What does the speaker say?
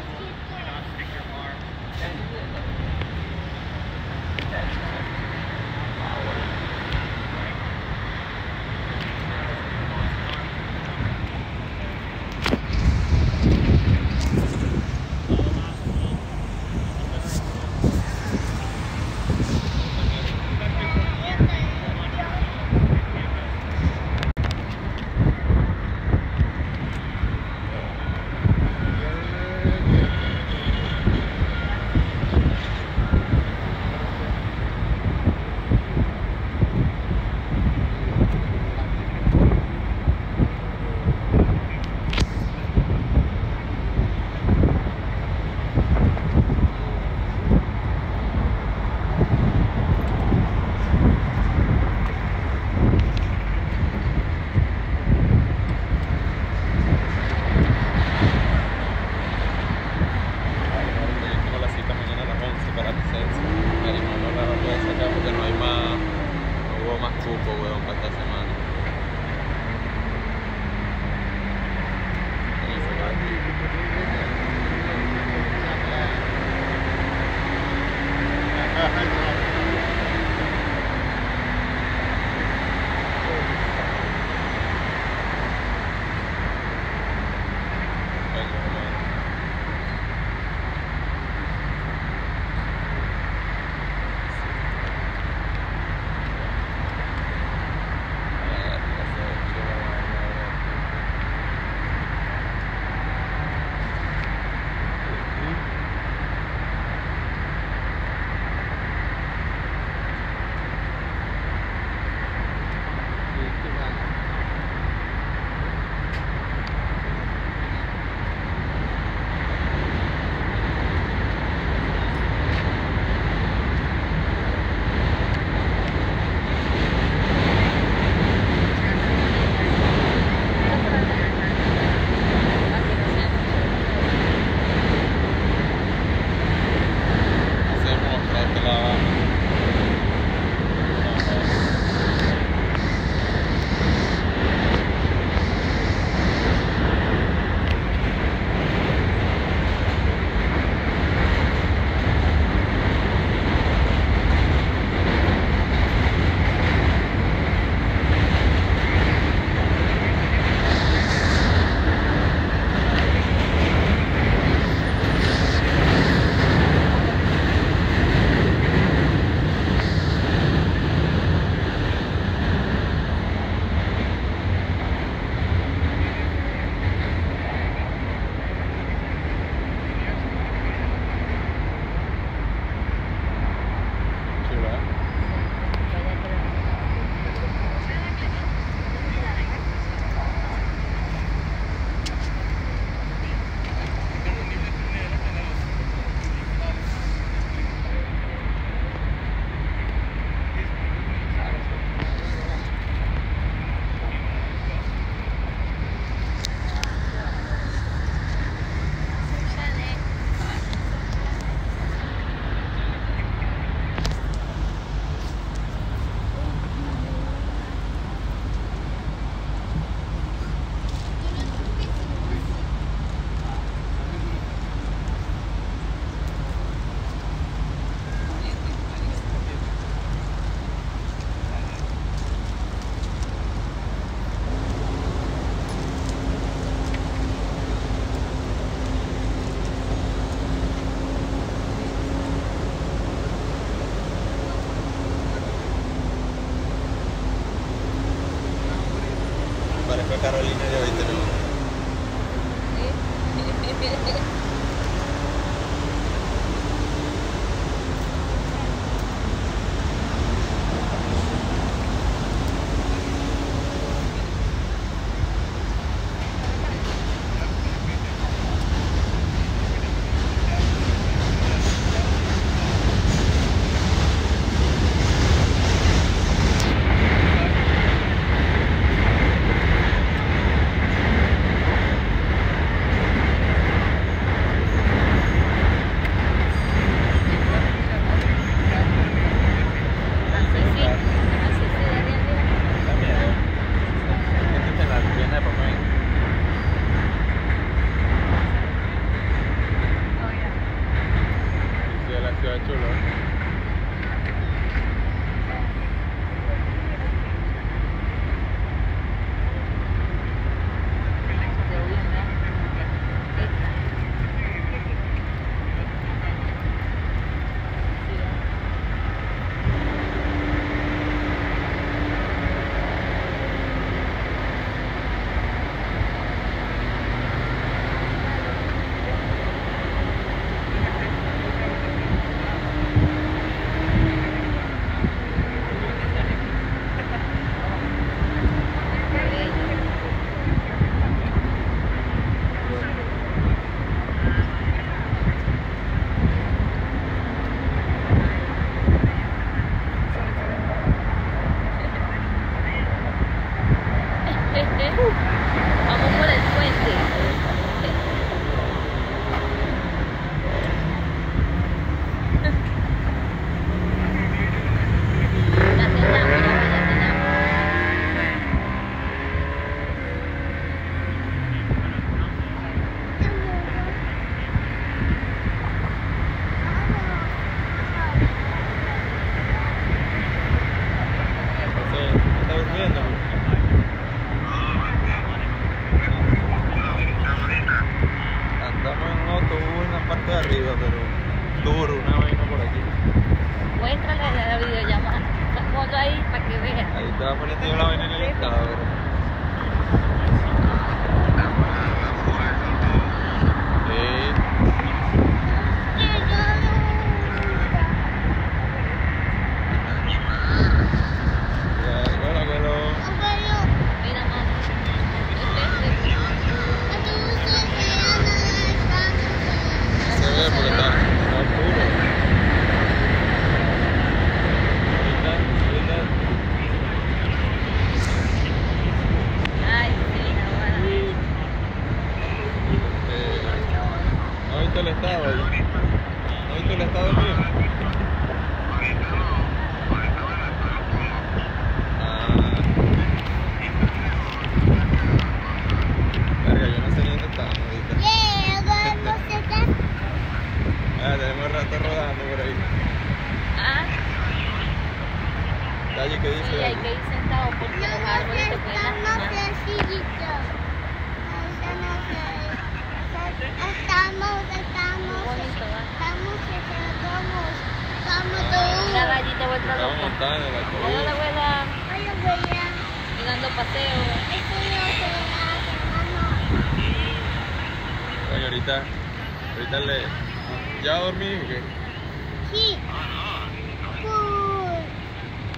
Parezco Carolina de 20 minutos. Vamos por el puente. Ya cenamos, ya cenamos. ¿Está durmiendo? Andamos en un autobús en la parte de arriba, pero duro, una vaina por aquí. Muéstrale la videollamada. Ponlo ahí para que vean. Ahí estaba poniendo yo la vaina en el estado, pero... Mira, mamá. Se ve porque está oscuro. Ay, sí, ahora. ¿No has visto el estado ahí? ¿No has visto el estado mío? Verga, yo no sé ni dónde estamos ahorita. Tenemos rato rodando por ahí. Ah, Calle, ¿qué dice? sí, hay que ir sentado porque los árboles te pueden lastimar. Bonito, ¿va? Mira, Rayita vuelta Estamos loca. montados en el Mira la autobús. abuela y dando paseo. Oye, ahorita le... ¿Ya dormí o qué? Sí.